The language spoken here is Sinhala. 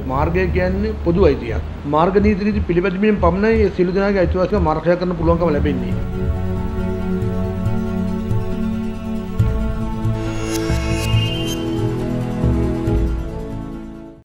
මාර්ගය කියන්නේ පොදු අයිතියක්. මාර්ග නීති රීති පිළිපැදීමෙන් පමණයි සියලු දෙනාගේ අයිතිවාසිකම් ආරක්ෂා කරන්න පුළුවන්කම ලැබෙන්නේ.